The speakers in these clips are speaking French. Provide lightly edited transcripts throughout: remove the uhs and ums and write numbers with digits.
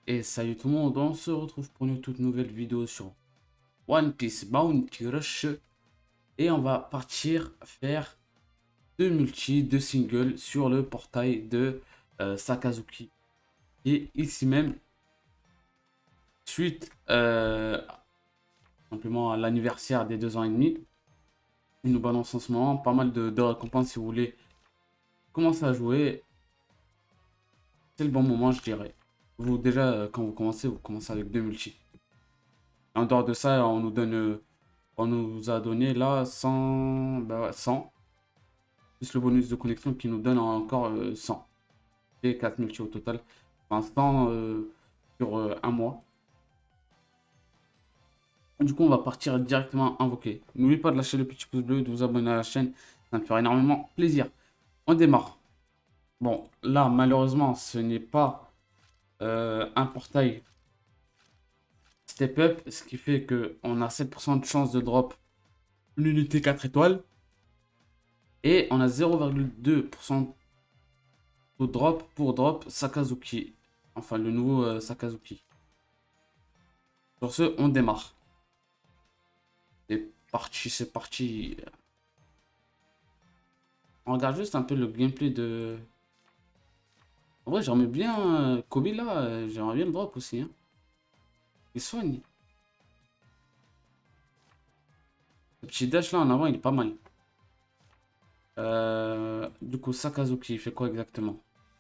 Et salut tout le monde, on se retrouve pour une toute nouvelle vidéo sur One Piece Bounty Rush. Et on va partir faire deux singles sur le portail de Sakazuki. Et ici même, suite simplement à l'anniversaire des 2 ans et demi, il nous balance en ce moment pas mal de récompenses si vous voulez commencer à jouer. C'est le bon moment, je dirais. Vous déjà, quand vous commencez avec 2 multi. En dehors de ça, on nous a donné là 100, bah ouais, 100, plus le bonus de connexion qui nous donne encore 100. Et 4000 au total. Enfin, 100 sur un mois. Du coup, on va partir directement invoquer. N'oubliez pas de lâcher le petit pouce bleu, de vous abonner à la chaîne. Ça me fera énormément plaisir. On démarre. Bon, là, malheureusement, ce n'est pas un portail step up, ce qui fait qu'on a 7% de chance de drop l'unité 4 étoiles. Et on a 0,2% de drop pour drop Sakazuki. Enfin, le nouveau Sakazuki. Sur ce, on démarre. C'est parti, c'est parti. On regarde juste un peu le gameplay de... En vrai, j'aimerais bien Kobe là. J'aimerais bien le drop aussi. Hein. Il soigne. Le petit dash là en avant, il est pas mal. Du coup, Sakazuki, il fait quoi exactement?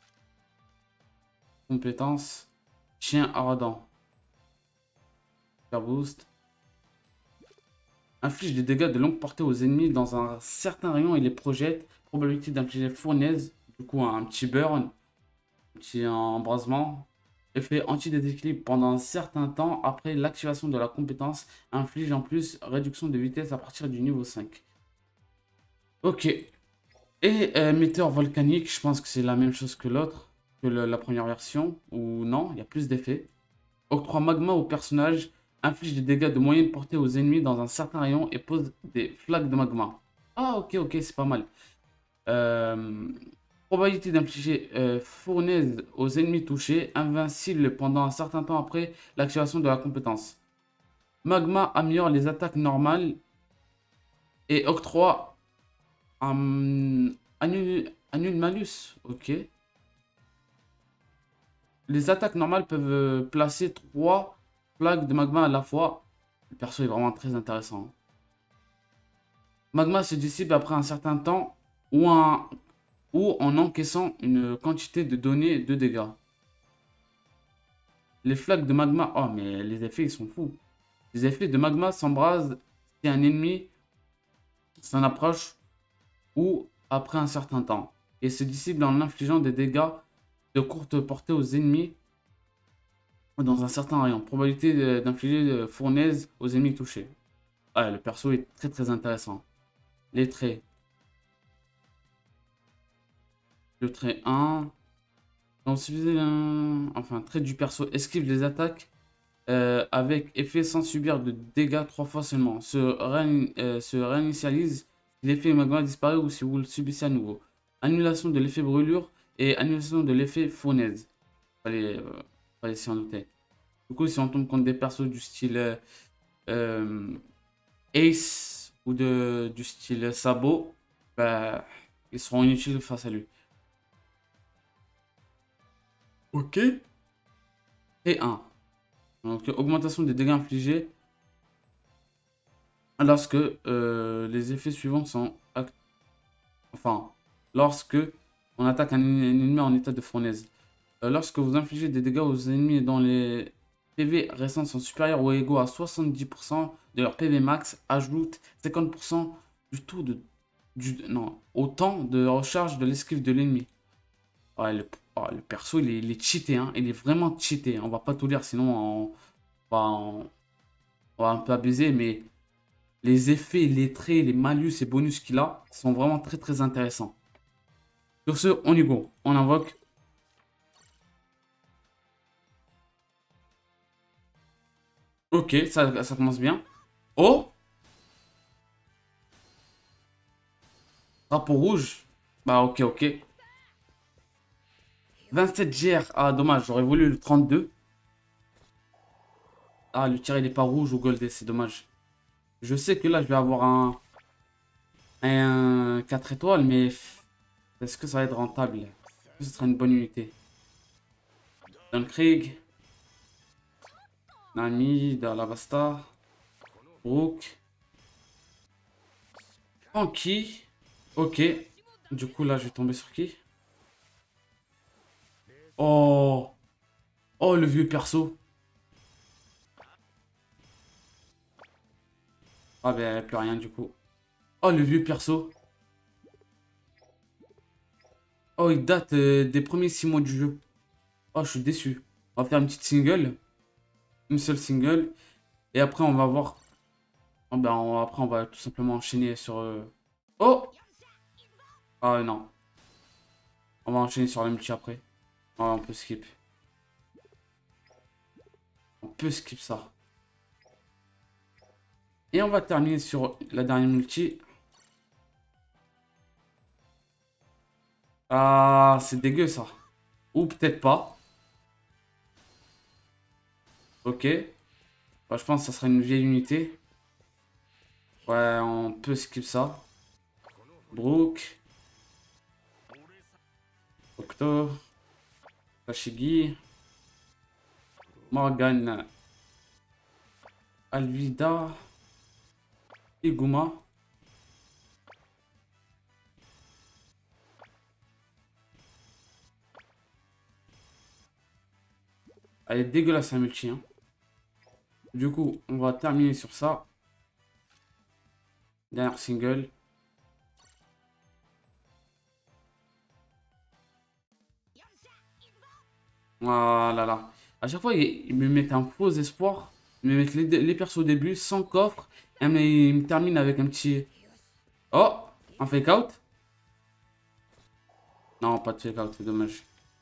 Compétence. Chien ardent. Super boost. Inflige des dégâts de longue portée aux ennemis dans un certain rayon et les projette. Probabilité d'infliger fournaise. Du coup, un petit burn. Un petit embrasement. Effet anti-déséquilibre pendant un certain temps après l'activation de la compétence. Inflige en plus réduction de vitesse à partir du niveau 5. Ok. Et météore volcanique, je pense que c'est la même chose que l'autre. Que la première version. Ou non, il y a plus d'effets. Octroie magma au personnage. Inflige des dégâts de moyenne portée aux ennemis dans un certain rayon et pose des flaques de magma. Ah, ok, ok, c'est pas mal. Euh, Probabilité d'infliger fournaise aux ennemis touchés, invincible pendant un certain temps après l'activation de la compétence. Magma améliore les attaques normales et octroie un annule malus. Ok. Les attaques normales peuvent placer 3 flaques de magma à la fois. Le perso est vraiment très intéressant. Magma se dissipe après un certain temps ou en encaissant une quantité de données de dégâts. Les flaques de magma... Oh, mais les effets, ils sont fous. Les effets de magma s'embrasent si un ennemi s'en approche ou après un certain temps. Et se dissipent en infligeant des dégâts de courte portée aux ennemis dans un certain rayon. Probabilité d'infliger fournaise aux ennemis touchés. Ouais, le perso est très très intéressant. Les traits. Le trait 1. Donc, enfin, trait du perso. Esquive les attaques avec effet sans subir de dégâts 3 fois seulement. Se réinitialise si l'effet magma disparaît ou si vous le subissez à nouveau. Annulation de l'effet brûlure et annulation de l'effet fournaise. Fallait s'y en douter. Du coup, si on tombe contre des persos du style euh, Ace ou du style Sabot, bah, ils seront inutiles face à lui. Ok. Et 1. Donc, augmentation des dégâts infligés lorsque les effets suivants sont... Enfin, lorsque on attaque un ennemi en état de fournaise. Lorsque vous infligez des dégâts aux ennemis dont les PV restants sont supérieurs ou égaux à 70% de leur PV max, ajoute 50% du taux de... non, au temps de recharge de l'esquive de l'ennemi. Ouais, le perso, il est cheaté, hein. Il est vraiment cheaté. On va pas tout lire, sinon on va un peu abuser, mais les effets, les traits, les malus et bonus qu'il a sont vraiment très très intéressants. Sur ce, on y go. On invoque. Ok, ça commence bien. Oh, drapeau rouge. Bah ok, ok. 27 GR. Ah, dommage, j'aurais voulu le 32. Ah, le tir, il est pas rouge ou goldé, c'est dommage. Je sais que là, je vais avoir un 4 étoiles, mais est-ce que ça va être rentable? Est-ce que ce sera une bonne unité? Don Krieg, Nami, Dalabasta, Brook, Anki. Ok. Du coup, là, je vais tomber sur qui? Oh! Oh, le vieux perso. Ah ben, plus rien du coup. Oh, le vieux perso. Oh, il date des premiers 6 mois du jeu. Oh, je suis déçu. On va faire une petite single. Une seule single. Et après, on va voir. Oh, ben, après, on va tout simplement enchaîner sur... Oh! Ah non. On va enchaîner sur le multi après. Ah, on peut skip. On peut skip ça. Et on va terminer sur la dernière multi. Ah, c'est dégueu ça. Ou peut-être pas. Ok. Bah, je pense que ça sera une vieille unité. Ouais, on peut skip ça. Brook. Octo. Kashigi. Morgan. Alvida. Iguma. Elle est dégueulasse la multi, hein. Du coup, on va terminer sur ça. Dernière single. Voilà là. À chaque fois, ils me mettent un faux espoir. Ils me mettent les persos au début sans coffre. Et ils me terminent avec un petit... Oh! Un fake out? Non, pas de fake out, c'est dommage.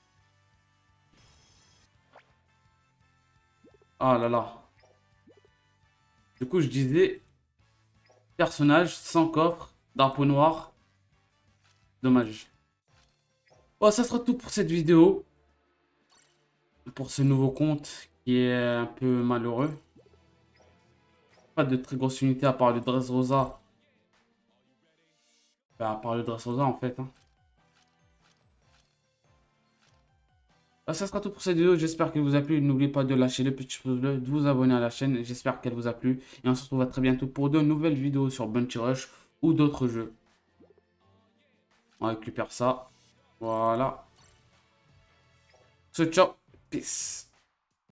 Ah là là. Du coup, je disais, personnage sans coffre, drapeau noir. Dommage. Bon, ça sera tout pour cette vidéo. Pour ce nouveau compte qui est un peu malheureux. Pas de très grosse unité à part le Dressrosa. Bah, à part le Dressrosa en fait, hein. Bah, ça sera tout pour cette vidéo. J'espère qu'elle vous a plu. N'oubliez pas de lâcher le petit pouce bleu, de vous abonner à la chaîne. J'espère qu'elle vous a plu. Et on se retrouve à très bientôt pour de nouvelles vidéos sur Bunchy Rush ou d'autres jeux. On récupère ça. Voilà. Ciao, ciao. Peace.